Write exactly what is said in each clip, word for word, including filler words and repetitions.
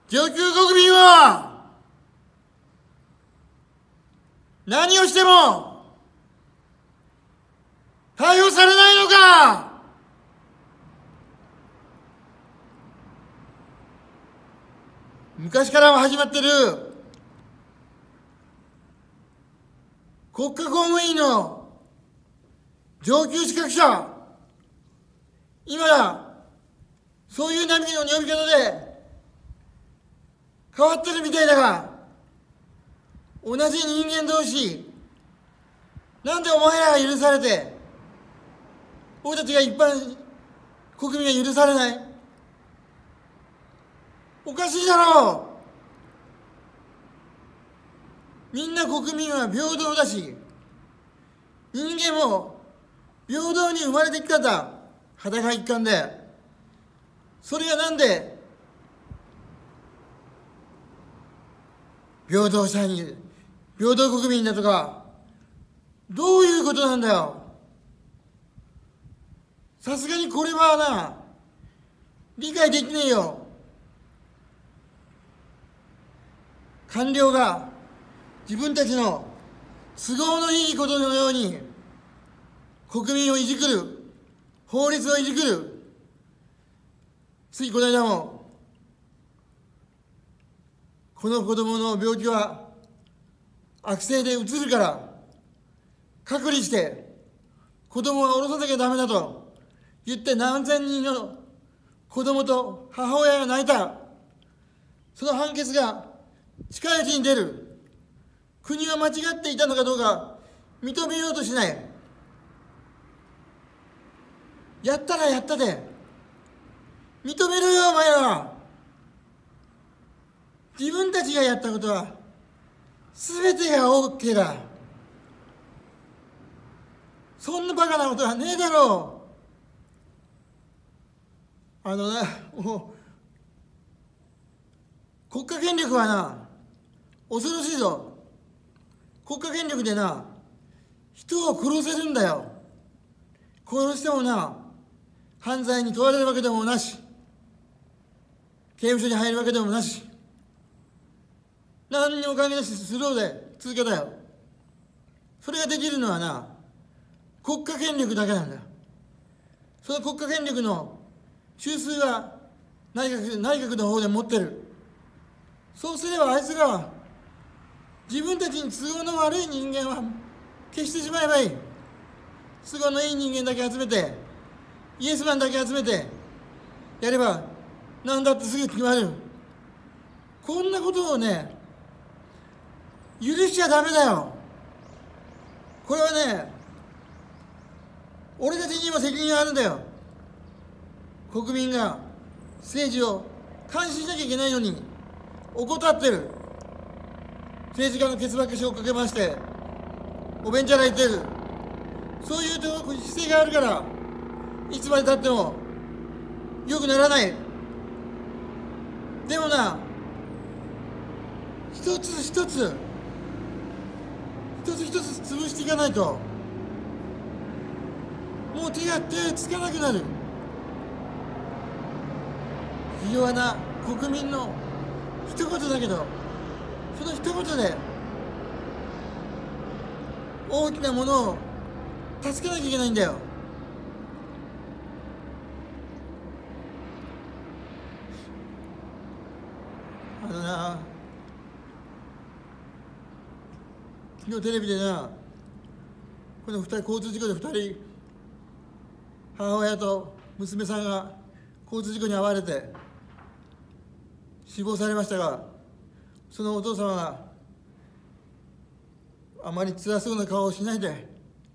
上級国民は何をしても逮捕されないのか。昔から始まってる国家公務員の上級資格者、今やそういう波の呼び方で変わってるみたいだが、同じ人間同士、なんでお前らが許されて俺たちが一般国民が許されない。おかしいだろう。みんな国民は平等だし、人間も平等に生まれてきたんだ、裸一貫で。それがなんで平等社員、平等国民だとか、どういうことなんだよ。さすがにこれはな、理解できねえよ。官僚が自分たちの都合のいいことのように国民をいじくる、法律をいじくる。ついこの間も、この子供の病気は悪性でうつるから隔離して子供は降ろさなきゃダメだと言って、何千人の子供と母親が泣いた。その判決が近いうちに出る。国は間違っていたのかどうか認めようとしない。やったらやったで認めろよ、お前らは。自分たちがやったことは全てが OK だ。そんなバカなことはねえだろう。あのな、もう国家権力はな、恐ろしいぞ。国家権力でな、人を殺せるんだよ。殺してもな、犯罪に問われるわけでもなし、刑務所に入るわけでもなし、何にも関係なしスローで続けたよ。それができるのはな、国家権力だけなんだ。その国家権力の中枢は内閣、内閣の方で持ってる。そうすればあいつが自分たちに都合の悪い人間は消してしまえばいい。都合のいい人間だけ集めて、イエスマンだけ集めてやれば何だってすぐ決まる。こんなことをね、許しちゃダメだよ。これはね、俺たちにも責任があるんだよ。国民が政治を監視しなきゃいけないのに怠ってる。政治家のケツばっかしをかけましておべんちゃら言ってる。そういう姿勢があるからいつまでたっても良くならない。でもな、一つ一つ一つ一つ潰していかないともう手が手がつかなくなる。弱な国民の一言だけど、その一言で大きなものを助けなきゃいけないんだよ。あのな、昨日テレビでな、この二人、交通事故で二人、母親と娘さんが交通事故に遭われて死亡されましたが、そのお父様があまり辛そうな顔をしないで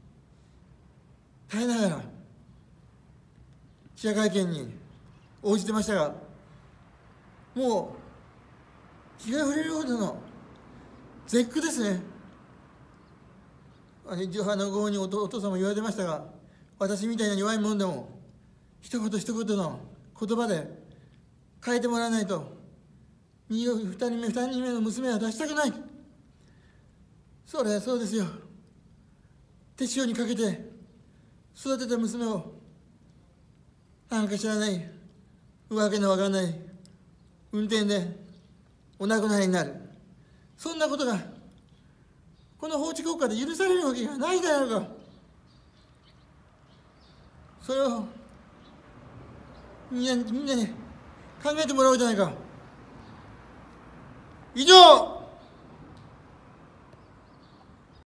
耐えながら記者会見に応じてましたが、もう気が触れるほどの絶句ですね。あのご本人お父様言われてましたが、私みたいな弱いもんでも一言一言の言葉で変えてもらわないと二人目二人目の娘は出したくない。それはそうですよ。手塩にかけて育てた娘をなんか知らないわけのわかんない運転でお亡くなりになる。そんなことがこの法治国家で許されるわけがないだろうが。それをみんなみんなに考えてもらおうじゃないか。以上